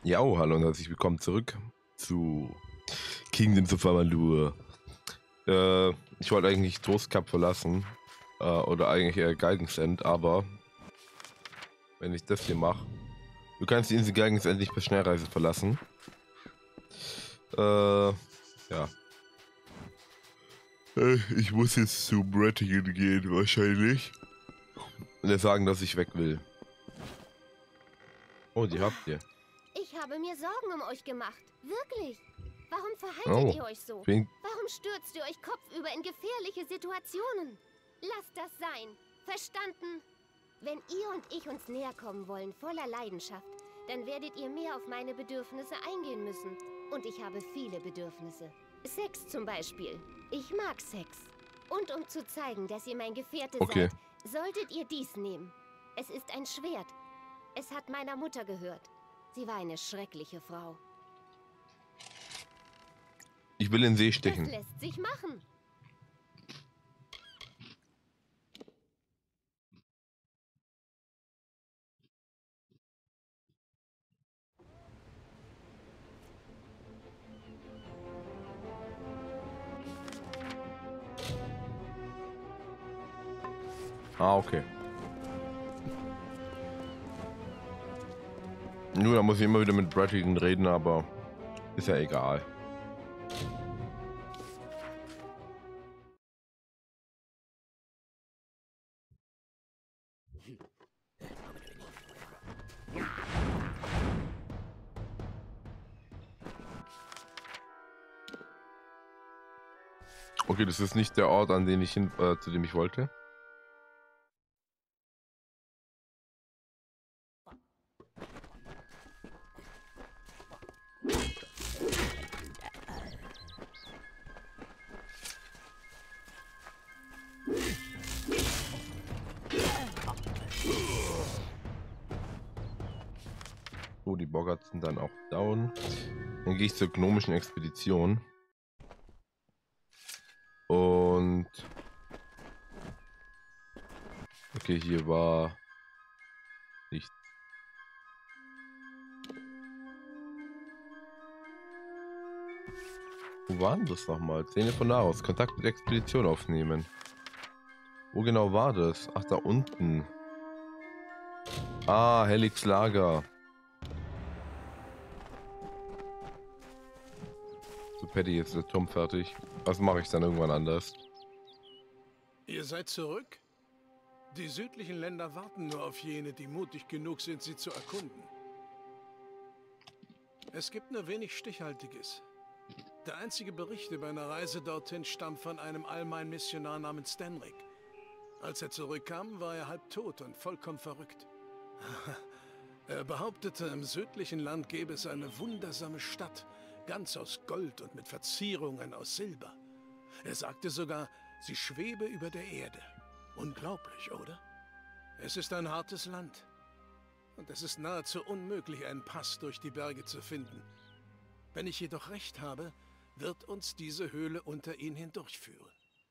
Ja, oh, hallo und herzlich willkommen zurück zu Kingdoms of Amalur. Ich wollte eigentlich Trost Cup verlassen, oder eigentlich eher Guidance End, aber wenn ich das hier mache, du kannst die Insel Guidance End nicht per Schnellreise verlassen. Ja. Ich muss jetzt zu Brattigan gehen, wahrscheinlich. Und er sagen, dass ich weg will. Oh, die habt ihr. Ich habe mir Sorgen um euch gemacht. Wirklich. Warum verhaltet ihr euch so? Warum stürzt ihr euch kopfüber in gefährliche Situationen? Lasst das sein. Verstanden? Wenn ihr und ich uns näher kommen wollen, voller Leidenschaft, dann werdet ihr mehr auf meine Bedürfnisse eingehen müssen. Und ich habe viele Bedürfnisse. Sex zum Beispiel. Ich mag Sex. Und um zu zeigen, dass ihr mein Gefährte seid, solltet ihr dies nehmen. Es ist ein Schwert. Es hat meiner Mutter gehört. Sie war eine schreckliche Frau. Ich will in den See stechen. Das lässt sich machen. Ah, okay. Nur, da muss ich immer wieder mit Brattigan reden, aber ist ja egal. Okay, das ist nicht der Ort, an den ich zu dem ich wollte. So, die Boggarts sind dann auch down. Dann gehe ich zur gnomischen Expedition. Und... Okay, hier war... nichts. Wo waren das nochmal? Szene von Naros. Kontakt mit Expedition aufnehmen. Wo genau war das? Ach, da unten. Ah, Helix Lager. So, Paddy, jetzt ist der Turm fertig. Was mache ich dann irgendwann anders? Ihr seid zurück? Die südlichen Länder warten nur auf jene, die mutig genug sind, sie zu erkunden. Es gibt nur wenig Stichhaltiges. Der einzige Bericht über eine Reise dorthin stammt von einem Almain-Missionar namens Denric. Als er zurückkam, war er halb tot und vollkommen verrückt. Er behauptete, im südlichen Land gäbe es eine wundersame Stadt, ganz aus Gold und mit Verzierungen aus Silber. Er sagte sogar, sie schwebe über der Erde. Unglaublich, oder? Es ist ein hartes Land. Und es ist nahezu unmöglich, einen Pass durch die Berge zu finden. Wenn ich jedoch recht habe, wird uns diese Höhle unter ihn hindurchführen.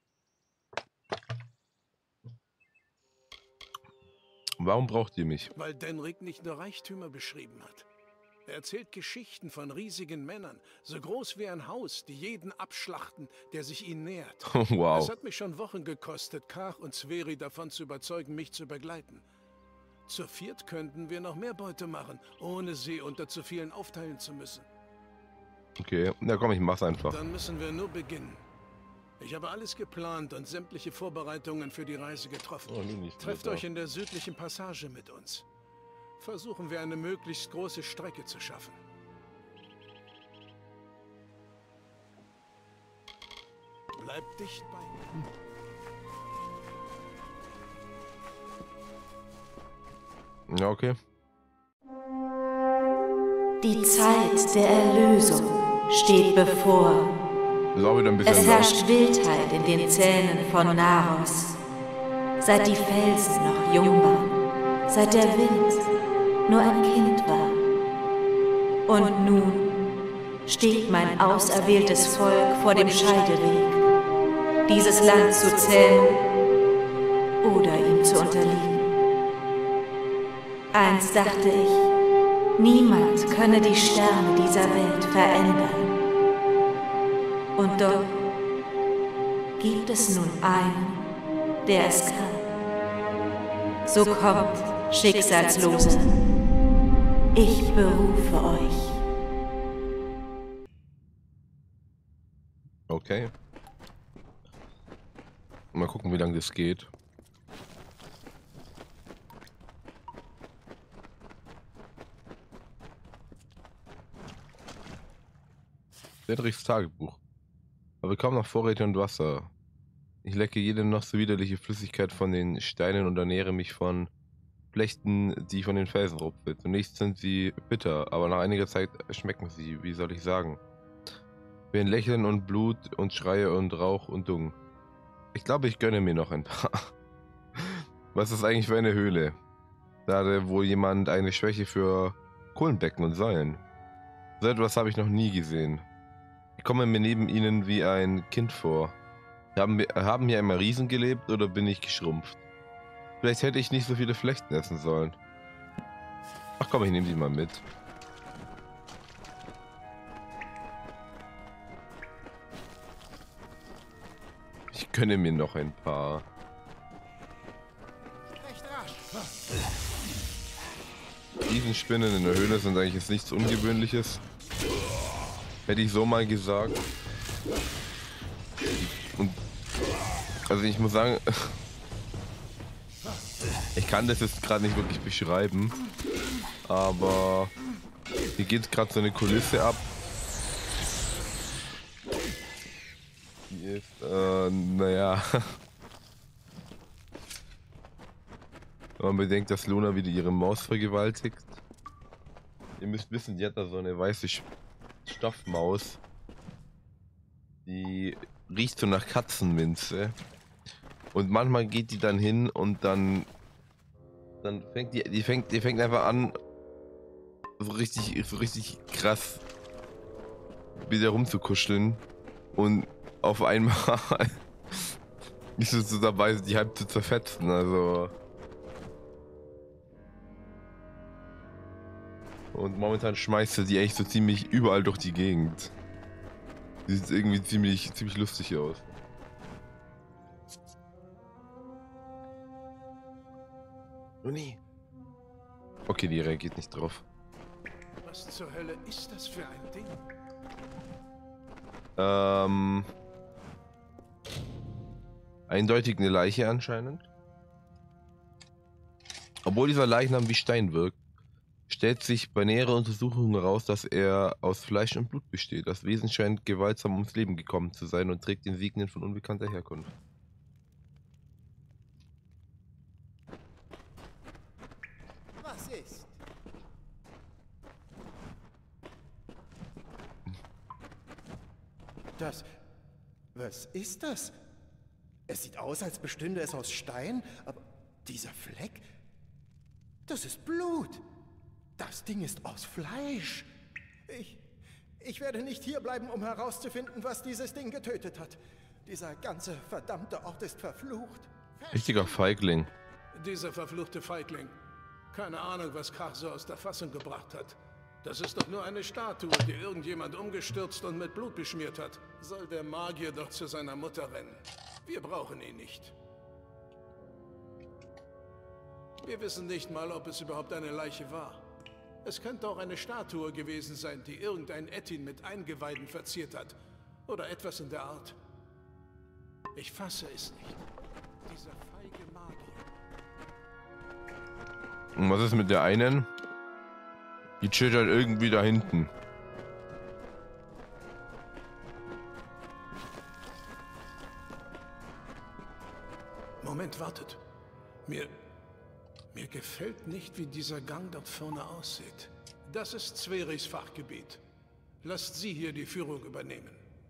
Warum braucht ihr mich? Weil Denric nicht nur Reichtümer beschrieben hat. Er erzählt Geschichten von riesigen Männern, so groß wie ein Haus, die jeden abschlachten, der sich ihnen nähert. Wow. Es hat mich schon Wochen gekostet, Kach und Sveri davon zu überzeugen, mich zu begleiten. Zu viert könnten wir noch mehr Beute machen, ohne sie unter zu vielen aufteilen zu müssen. Okay, na komm, ich mach's einfach. Dann müssen wir nur beginnen. Ich habe alles geplant und sämtliche Vorbereitungen für die Reise getroffen. Trefft euch in der südlichen Passage mit uns. Versuchen wir eine möglichst große Strecke zu schaffen. Bleibt dicht bei mir. Ja, okay. Die Zeit der Erlösung steht bevor. Ist auch wieder ein bisschen Es herrscht Wildheit in den Zähnen von Naros. Seit die Felsen noch jung waren, seit der Wind nur ein Kind war. Und nun steht mein auserwähltes Volk vor dem Scheideweg, dieses Land zu zähmen oder ihm zu unterliegen. Einst dachte ich, Niemand könne die Sterne dieser Welt verändern. Und doch gibt es nun einen, der es kann. So kommt, Schicksalslose. Ich berufe euch. Okay. Mal gucken, wie lange das geht. Cedrics Tagebuch. Aber kaum noch Vorräte und Wasser. Ich lecke jede noch so widerliche Flüssigkeit von den Steinen und ernähre mich von Flechten, die von den Felsen rupfe. Zunächst sind sie bitter, aber nach einiger Zeit schmecken sie, wie soll ich sagen. Ich bin Lächeln und Blut und Schreie und Rauch und Dung. Ich glaube, ich gönne mir noch ein paar. Was ist eigentlich für eine Höhle? Da hatte wohl jemand eine Schwäche für Kohlenbecken und Säulen. So etwas habe ich noch nie gesehen. Ich komme mir neben ihnen wie ein Kind vor. Haben hier einmal Riesen gelebt oder bin ich geschrumpft? Vielleicht hätte ich nicht so viele Flechten essen sollen. Ach komm, ich nehme die mal mit. Ich gönne mir noch ein paar. Riesenspinnen in der Höhle sind eigentlich jetzt nichts Ungewöhnliches. Hätte ich so mal gesagt. Und also ich muss sagen, ich kann das jetzt gerade nicht wirklich beschreiben, aber hier geht gerade so eine Kulisse ab. Die ist, naja. Wenn man bedenkt, dass Luna wieder ihre Maus vergewaltigt. Ihr müsst wissen, die hat da so eine weiße Stoffmaus. Die riecht so nach Katzenminze. Und manchmal geht die dann hin und dann fängt die fängt einfach an, so richtig krass wieder rumzukuscheln. Und auf einmal ist es so dabei, die halb zu zerfetzen, also. Und momentan schmeißt er die echt so ziemlich überall durch die Gegend. Die sieht irgendwie ziemlich lustig aus. Oh nee. Okay, die reagiert nicht drauf. Was zur Hölle ist das für ein Ding? Eindeutig eine Leiche anscheinend. Obwohl dieser Leichnam wie Stein wirkt, stellt sich bei näherer Untersuchung heraus, dass er aus Fleisch und Blut besteht. Das Wesen scheint gewaltsam ums Leben gekommen zu sein und trägt Insignien von unbekannter Herkunft. Was ist? Was ist das? Es sieht aus, als bestünde es aus Stein, aber dieser Fleck, das ist Blut. Das Ding ist aus Fleisch. Ich werde nicht hierbleiben, um herauszufinden, was dieses Ding getötet hat. Dieser ganze verdammte Ort ist verflucht. Richtiger Feigling. Dieser verfluchte Feigling. Keine Ahnung, was Karso aus der Fassung gebracht hat. Das ist doch nur eine Statue, die irgendjemand umgestürzt und mit Blut beschmiert hat. Soll der Magier doch zu seiner Mutter rennen. Wir brauchen ihn nicht. Wir wissen nicht mal, ob es überhaupt eine Leiche war. Es könnte auch eine Statue gewesen sein, die irgendein Ettin mit Eingeweiden verziert hat. Oder etwas in der Art. Ich fasse es nicht. Dieser feige Magier. Und was ist mit der einen? Die chillt halt irgendwie da hinten. Moment, wartet. Mir gefällt nicht, wie dieser Gang dort vorne aussieht. Das ist Zweris Fachgebiet. Lasst sie hier die Führung übernehmen.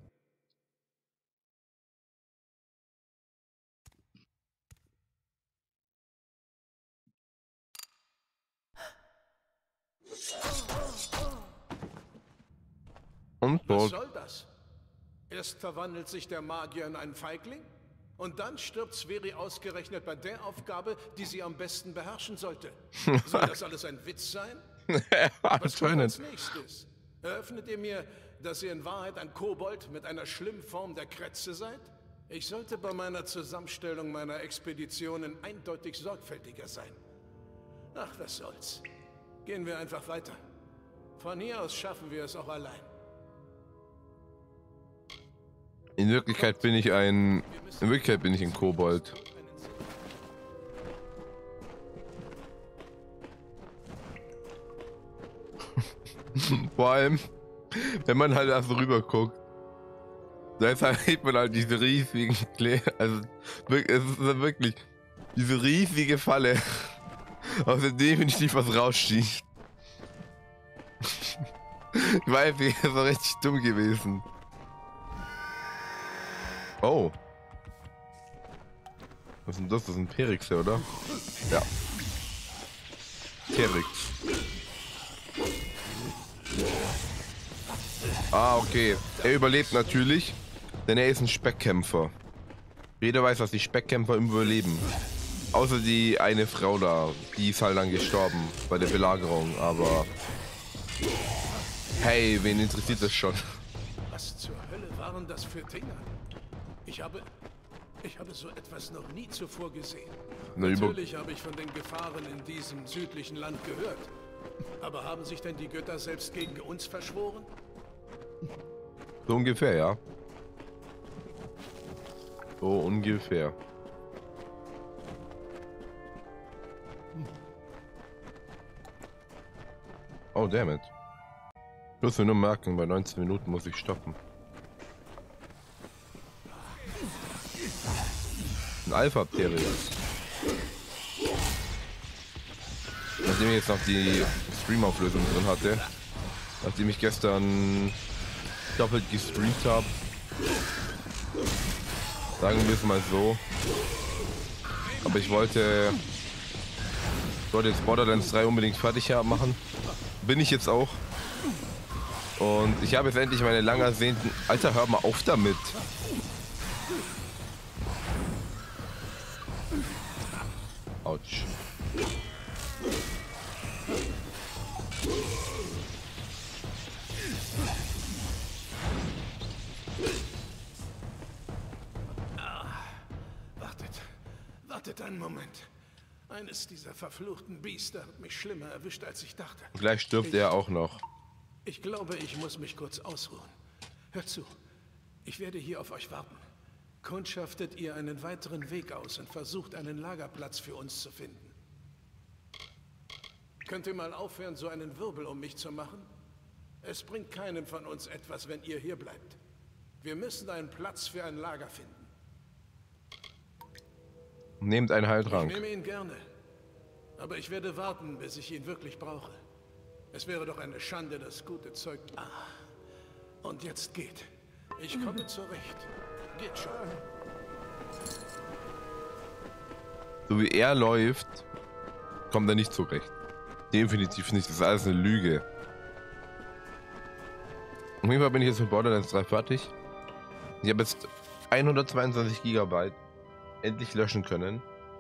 Und was soll das? Erst verwandelt sich der Magier in einen Feigling und dann stirbt Sveri ausgerechnet bei der Aufgabe, die sie am besten beherrschen sollte. Soll das alles ein Witz sein? Was kommt als nächstes? Eröffnet ihr mir, dass ihr in Wahrheit ein Kobold mit einer schlimmen Form der Krätze seid? Ich sollte bei meiner Zusammenstellung meiner Expeditionen eindeutig sorgfältiger sein. Ach, was soll's. Gehen wir einfach weiter. Von hier aus schaffen wir es auch allein. In Wirklichkeit bin ich ein Kobold. Vor allem, wenn man halt da so rüber guckt, da sieht man halt diese riesigen also es ist wirklich diese riesige Falle, aus der definitiv was rausschießt. Ich weiß nicht, das war richtig dumm gewesen. Oh. Was ist denn das? Das ist ein Perixe, oder? Ja. Perix. Ah, okay. Er überlebt natürlich, denn er ist ein Speckkämpfer. Jeder weiß, dass die Speckkämpfer überleben. Außer die eine Frau da, die ist halt dann gestorben bei der Belagerung, aber... Hey, wen interessiert das schon? Was zur Hölle waren das für Dinger? Ich habe so etwas noch nie zuvor gesehen. Natürlich habe ich von den Gefahren in diesem südlichen Land gehört. Aber haben sich denn die Götter selbst gegen uns verschworen? So ungefähr, ja. So ungefähr. Oh, damn it. Ich muss mir nur merken, bei 19 Minuten muss ich stoppen. Ein Alpha-Pteris. Nachdem ich jetzt noch die Stream-Auflösung drin hatte, nachdem ich gestern doppelt gestreamt habe, sagen wir es mal so. Aber ich wollte jetzt Borderlands 3 unbedingt fertig machen. Bin ich jetzt auch. Und ich habe jetzt endlich meine lang ersehnten... Alter, hör mal auf damit. Autsch. Wartet einen Moment. Eines dieser verfluchten Biester hat mich schlimmer erwischt, als ich dachte. Gleich stirbt er auch noch. Ich glaube, ich muss mich kurz ausruhen. Hört zu, ich werde hier auf euch warten. Kundschaftet ihr einen weiteren Weg aus und versucht, einen Lagerplatz für uns zu finden. Könnt ihr mal aufhören, so einen Wirbel um mich zu machen? Es bringt keinem von uns etwas, wenn ihr hier bleibt. Wir müssen einen Platz für ein Lager finden. Nehmt einen Heiltrank. Ich nehme ihn gerne. Aber ich werde warten, bis ich ihn wirklich brauche. Es wäre doch eine Schande, das gute Zeug... Ah. Und jetzt geht. Ich komme zurecht. Geht schon. So wie er läuft, kommt er nicht zurecht. Definitiv nicht. Das ist alles eine Lüge. Auf jeden Fall bin ich jetzt mit Borderlands 3 fertig. Ich habe jetzt 122 GB endlich löschen können.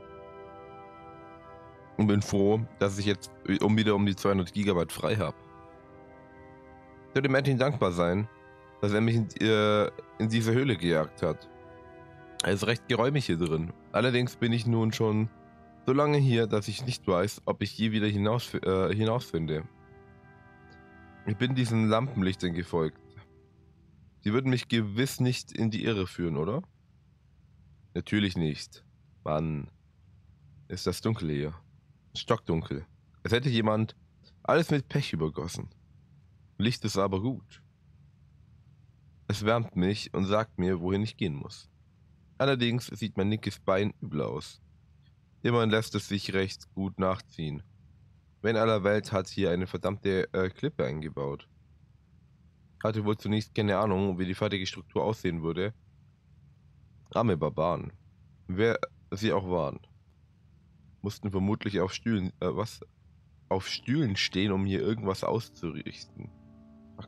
Und bin froh, dass ich jetzt wieder um die 200 GB frei habe. Ich würde Martin dankbar sein, dass er mich in diese Höhle gejagt hat. Es ist recht geräumig hier drin. Allerdings bin ich nun schon so lange hier, dass ich nicht weiß, ob ich je wieder hinausfinde. Ich bin diesen Lampenlichtern gefolgt. Sie würden mich gewiss nicht in die Irre führen, oder? Natürlich nicht. Mann, ist das dunkel hier. Stockdunkel. Es hätte jemand alles mit Pech übergossen. Licht ist aber gut. Es wärmt mich und sagt mir, wohin ich gehen muss. Allerdings sieht mein linkes Bein übel aus. Immerhin lässt es sich recht gut nachziehen. Wer in aller Welt hat hier eine verdammte Klippe eingebaut? Hatte wohl zunächst keine Ahnung, wie die fertige Struktur aussehen würde. Arme Barbaren. Wer sie auch waren. Mussten vermutlich auf Stühlen, auf Stühlen stehen, um hier irgendwas auszurichten. Fuck.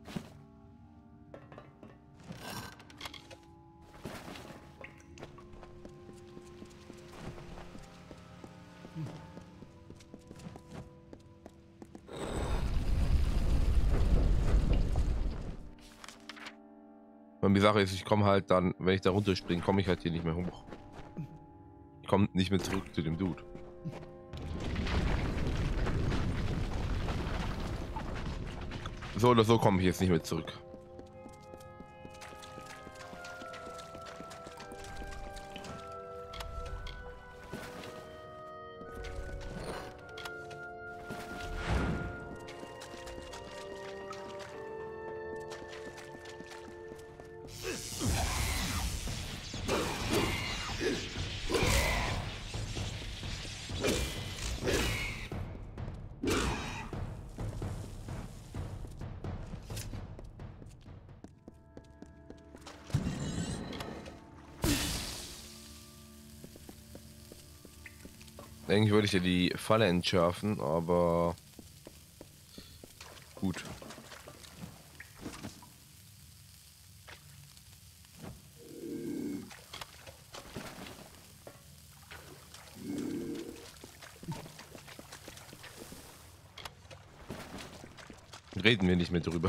Und die Sache ist, ich komme halt dann, wenn ich da runterspringe, komme ich halt hier nicht mehr hoch. Ich komme nicht mehr zurück zu dem Dude. So oder so komme ich jetzt nicht mehr zurück. Eigentlich wollte ich ja die Falle entschärfen, aber gut. Reden wir nicht mehr drüber.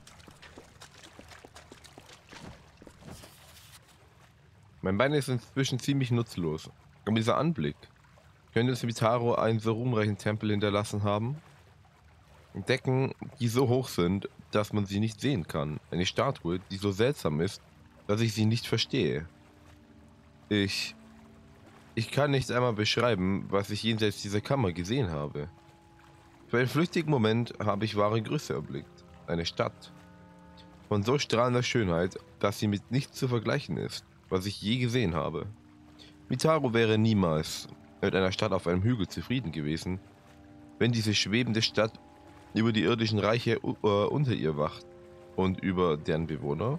Mein Bein ist inzwischen ziemlich nutzlos. Aber dieser Anblick. Könnte es Mitaro einen so ruhmreichen Tempel hinterlassen haben? Decken, die so hoch sind, dass man sie nicht sehen kann. Eine Statue, die so seltsam ist, dass ich sie nicht verstehe. Ich kann nicht einmal beschreiben, was ich jenseits dieser Kammer gesehen habe. Für einen flüchtigen Moment habe ich wahre Größe erblickt. Eine Stadt. Von so strahlender Schönheit, dass sie mit nichts zu vergleichen ist, was ich je gesehen habe. Mitaro wäre niemals mit einer Stadt auf einem Hügel zufrieden gewesen, wenn diese schwebende Stadt über die irdischen Reiche unter ihr wacht und über deren Bewohner.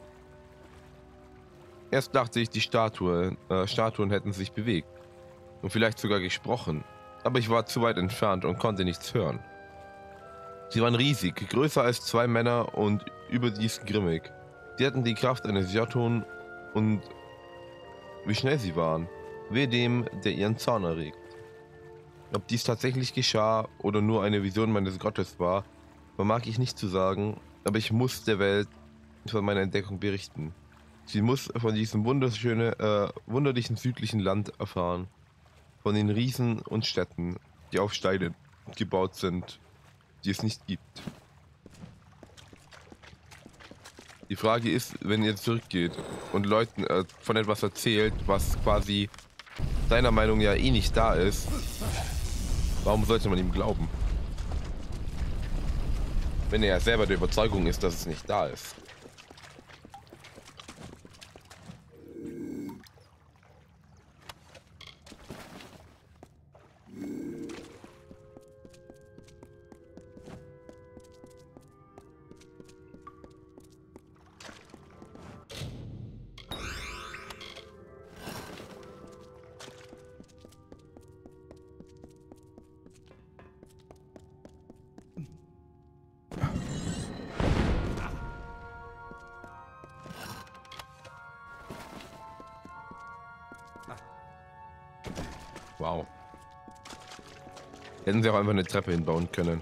Erst dachte ich, die Statuen hätten sich bewegt und vielleicht sogar gesprochen, aber ich war zu weit entfernt und konnte nichts hören. Sie waren riesig, größer als 2 Männer und überdies grimmig. Sie hatten die Kraft eines Jotun und wie schnell sie waren, wehe dem, der ihren Zorn erregt. Ob dies tatsächlich geschah oder nur eine Vision meines Gottes war, vermag ich nicht zu sagen, aber ich muss der Welt von meiner Entdeckung berichten. Sie muss von diesem wunderlichen südlichen Land erfahren, von den Riesen und Städten, die auf Steinen gebaut sind, die es nicht gibt. Die Frage ist, wenn ihr zurückgeht und Leuten von etwas erzählt, was quasi deiner Meinung ja eh nicht da ist, warum sollte man ihm glauben? Wenn er ja selber der Überzeugung ist, dass es nicht da ist. Wow. Hätten sie auch einfach eine Treppe hinbauen können.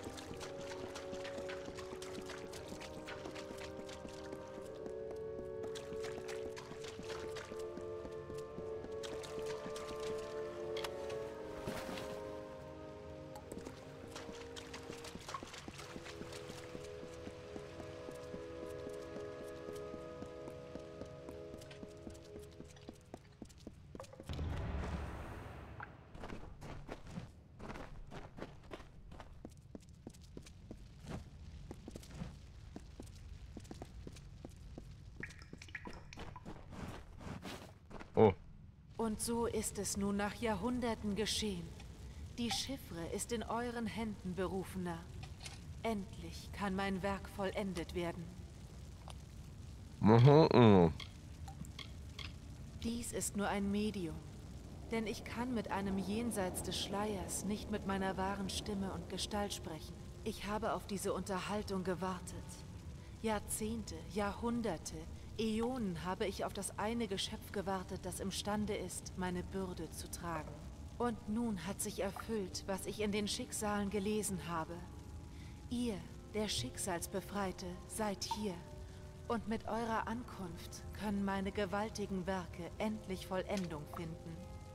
Oh. Und so ist es nun nach Jahrhunderten geschehen. Die Chiffre ist in euren Händen, Berufener. Endlich kann mein Werk vollendet werden. Dies ist nur ein Medium, denn ich kann mit einem jenseits des Schleiers nicht mit meiner wahren Stimme und Gestalt sprechen. Ich habe auf diese Unterhaltung gewartet. Jahrzehnte, Jahrhunderte, Äonen habe ich auf das eine Geschöpf gewartet, das imstande ist, meine Bürde zu tragen. Und nun hat sich erfüllt, was ich in den Schicksalen gelesen habe. Ihr, der Schicksalsbefreite, seid hier. Und mit eurer Ankunft können meine gewaltigen Werke endlich Vollendung finden.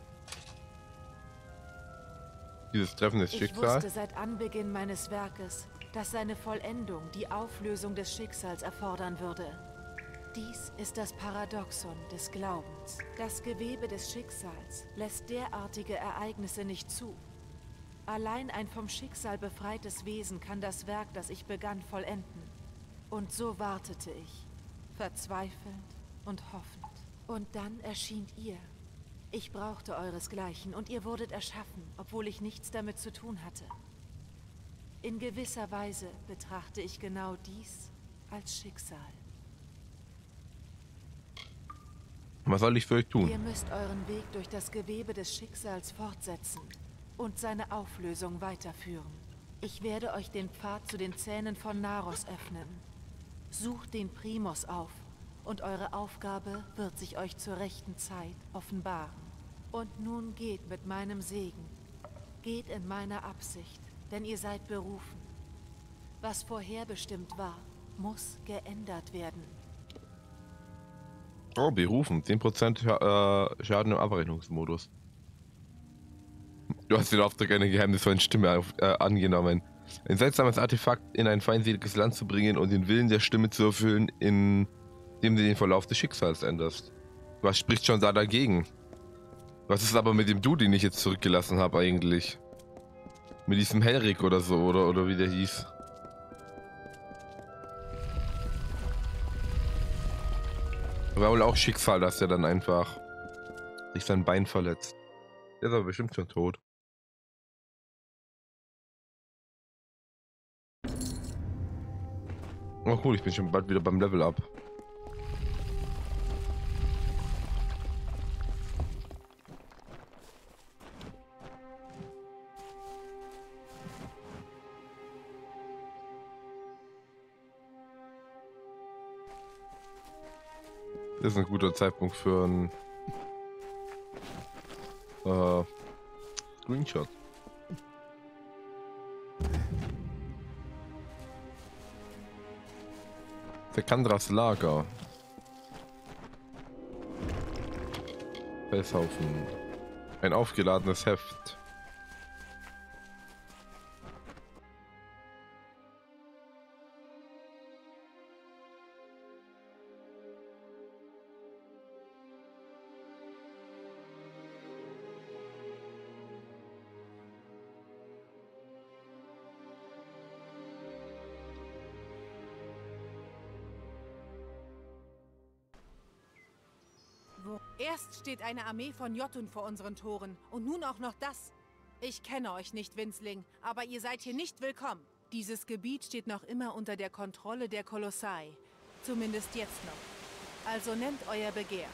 Dieses Treffen des Schicksals? Ich wusste seit Anbeginn meines Werkes, dass seine Vollendung die Auflösung des Schicksals erfordern würde. Dies ist das Paradoxon des Glaubens. Das Gewebe des Schicksals lässt derartige Ereignisse nicht zu. Allein ein vom Schicksal befreites Wesen kann das Werk, das ich begann, vollenden. Und so wartete ich, verzweifelnd und hoffend. Und dann erschien ihr. Ich brauchte euresgleichen und ihr wurdet erschaffen, obwohl ich nichts damit zu tun hatte. In gewisser Weise betrachte ich genau dies als Schicksal. Was soll ich für euch tun? Ihr müsst euren Weg durch das Gewebe des Schicksals fortsetzen und seine Auflösung weiterführen. Ich werde euch den Pfad zu den Zähnen von Naros öffnen. Sucht den Primus auf und eure Aufgabe wird sich euch zur rechten Zeit offenbaren. Und nun geht mit meinem Segen. Geht in meiner Absicht, denn ihr seid berufen. Was vorherbestimmt war, muss geändert werden. Oh, berufen. 10% Schaden im Abrechnungsmodus. Du hast den Auftrag einer geheimnisvollen Stimme angenommen. Ein seltsames Artefakt in ein feindseliges Land zu bringen und den Willen der Stimme zu erfüllen, indem du den Verlauf des Schicksals änderst. Was spricht schon da dagegen? Was ist aber mit dem Du, den ich jetzt zurückgelassen habe eigentlich? Mit diesem Henrik oder so, oder wie der hieß. War wohl auch Schicksal, dass er dann einfach sich sein Bein verletzt. Der ist aber bestimmt schon tot. Oh cool, ich bin schon bald wieder beim Level Up. Das ist ein guter Zeitpunkt für ein Screenshot. Vekandras Lager. Felshaufen. Ein aufgeladenes Heft. Erst steht eine Armee von Jotun vor unseren Toren und nun auch noch das. Ich kenne euch nicht, Winzling, aber ihr seid hier nicht willkommen. Dieses Gebiet steht noch immer unter der Kontrolle der Kolossai. Zumindest jetzt noch. Also nennt euer Begehr.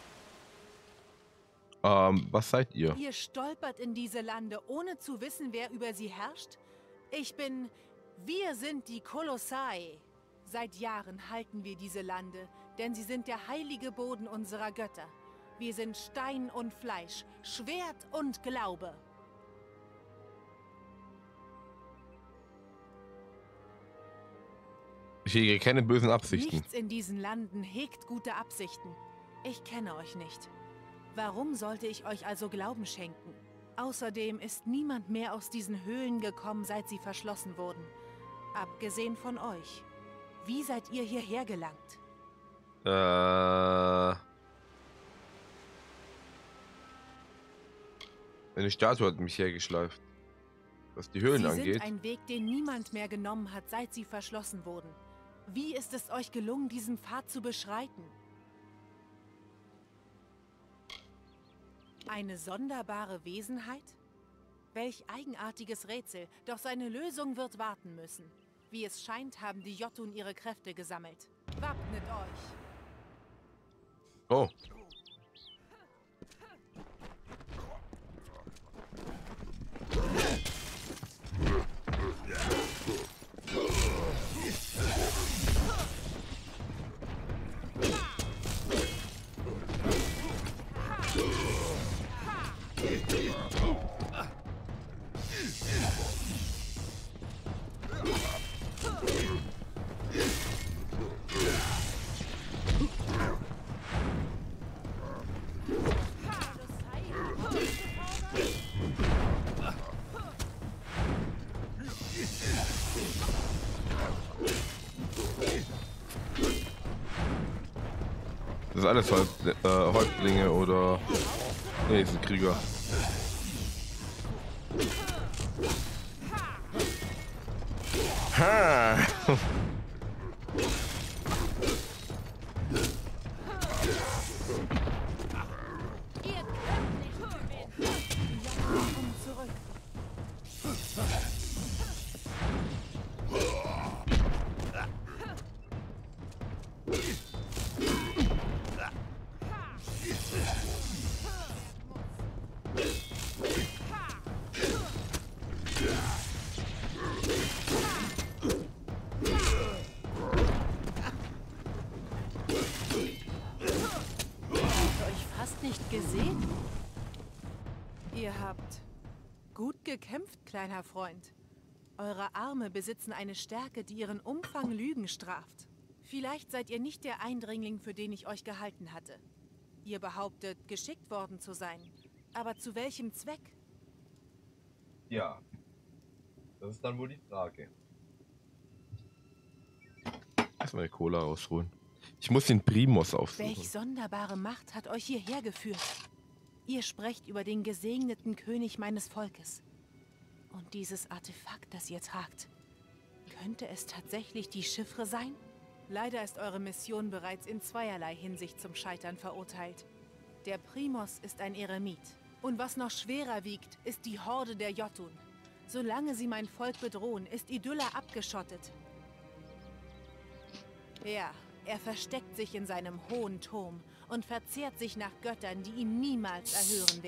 Was seid ihr? Ihr stolpert in diese Lande, ohne zu wissen, wer über sie herrscht? Wir sind die Kolossai. Seit Jahren halten wir diese Lande, denn sie sind der heilige Boden unserer Götter. Wir sind Stein und Fleisch, Schwert und Glaube. Ich hege keine bösen Absichten. Nichts in diesen Landen hegt gute Absichten. Ich kenne euch nicht. Warum sollte ich euch also Glauben schenken? Außerdem ist niemand mehr aus diesen Höhlen gekommen, seit sie verschlossen wurden. Abgesehen von euch. Wie seid ihr hierher gelangt? Eine Statue hat mich hergeschleift. Was die Höhlen angeht. Sie sind ein Weg, den niemand mehr genommen hat, seit sie verschlossen wurden. Wie ist es euch gelungen, diesen Pfad zu beschreiten? Eine sonderbare Wesenheit? Welch eigenartiges Rätsel, doch seine Lösung wird warten müssen. Wie es scheint, haben die Jotun ihre Kräfte gesammelt. Wappnet euch! Oh. Das ist alles Häuptlinge oder... Nee, sind Krieger. Ha! Gesehen? Ihr habt gut gekämpft, kleiner Freund. Eure Arme besitzen eine Stärke, die ihren Umfang Lügen straft. Vielleicht seid ihr nicht der Eindringling, für den ich euch gehalten hatte. Ihr behauptet, geschickt worden zu sein. Aber zu welchem Zweck? Ja, das ist dann wohl die Frage. Erstmal Cola rausholen. Ich muss den Primus aufsuchen. Welch sonderbare Macht hat euch hierher geführt? Ihr sprecht über den gesegneten König meines Volkes. Und dieses Artefakt, das ihr tragt, könnte es tatsächlich die Chiffre sein? Leider ist eure Mission bereits in zweierlei Hinsicht zum Scheitern verurteilt. Der Primus ist ein Eremit. Und was noch schwerer wiegt, ist die Horde der Jotun. Solange sie mein Volk bedrohen, ist Idylla abgeschottet. Ja, er versteckt sich in seinem hohen Turm und verzehrt sich nach Göttern, die ihn niemals erhören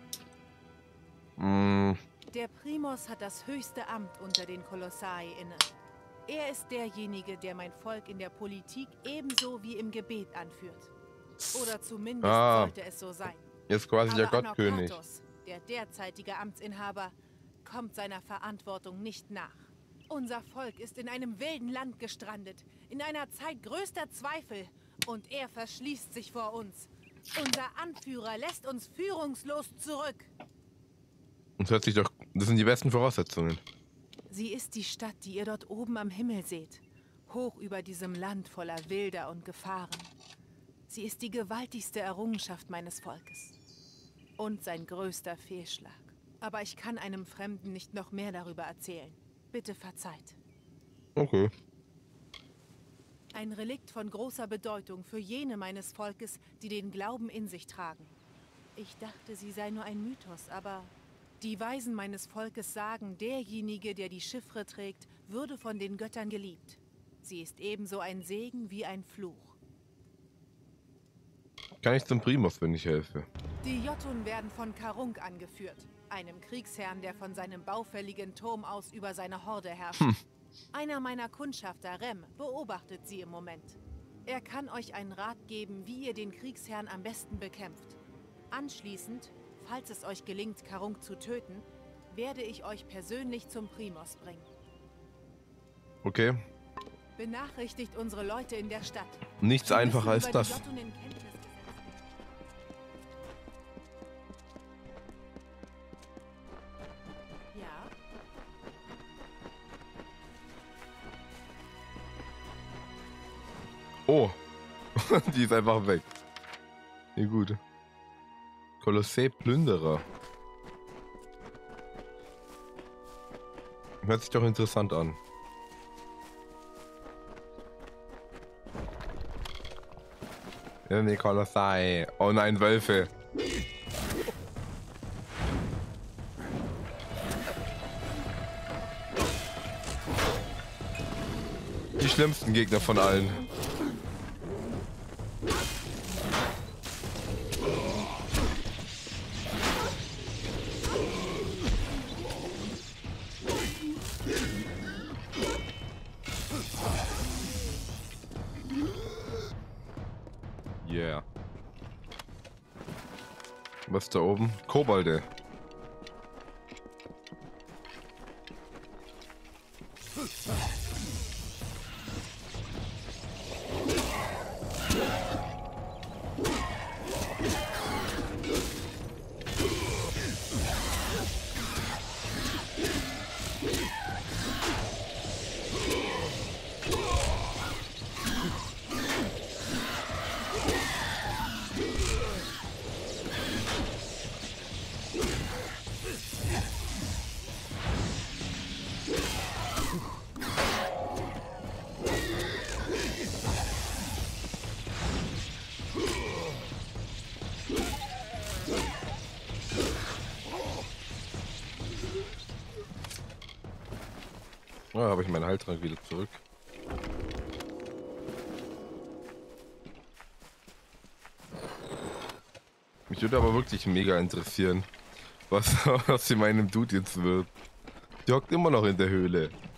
werden. Der Primus hat das höchste Amt unter den Kolossai inne. Er ist derjenige, der mein Volk in der Politik ebenso wie im Gebet anführt. Oder zumindest sollte es so sein. Jetzt quasi der Gottkönig. Anarkatos, der derzeitige Amtsinhaber, kommt seiner Verantwortung nicht nach. Unser Volk ist in einem wilden Land gestrandet, in einer Zeit größter Zweifel. Und er verschließt sich vor uns. Unser Anführer lässt uns führungslos zurück. Das hört sich doch... Das sind die besten Voraussetzungen. Sie ist die Stadt, die ihr dort oben am Himmel seht. Hoch über diesem Land voller Wilder und Gefahren. Sie ist die gewaltigste Errungenschaft meines Volkes. Und sein größter Fehlschlag. Aber ich kann einem Fremden nicht noch mehr darüber erzählen. Bitte verzeiht. Okay. Ein Relikt von großer Bedeutung für jene meines Volkes, die den Glauben in sich tragen. Ich dachte, sie sei nur ein Mythos, aber die Weisen meines Volkes sagen, derjenige, der die Chiffre trägt, würde von den Göttern geliebt. Sie ist ebenso ein Segen wie ein Fluch. Kann ich zum Primus, wenn ich helfe? Die Jotun werden von Karunk angeführt, einem Kriegsherrn, der von seinem baufälligen Turm aus über seine Horde herrscht. Einer meiner Kundschafter, Rem, beobachtet sie im Moment. Er kann euch einen Rat geben, wie ihr den Kriegsherrn am besten bekämpft. Anschließend, falls es euch gelingt, Karunk zu töten, werde ich euch persönlich zum Primus bringen. Okay. Benachrichtigt unsere Leute in der Stadt. Nichts einfacher als das. Oh, die ist einfach weg. Ja, gut. Kolossee-Plünderer. Hört sich doch interessant an. Ja, nee, Kolossai. Oh nein, Wölfe. Die schlimmsten Gegner von allen. Yeah. Was ist da oben? Kobolde. Ja, habe ich meinen Heiltrank wieder zurück. Mich würde aber wirklich mega interessieren, was aus meinem Dude jetzt wird. Die hockt immer noch in der Höhle.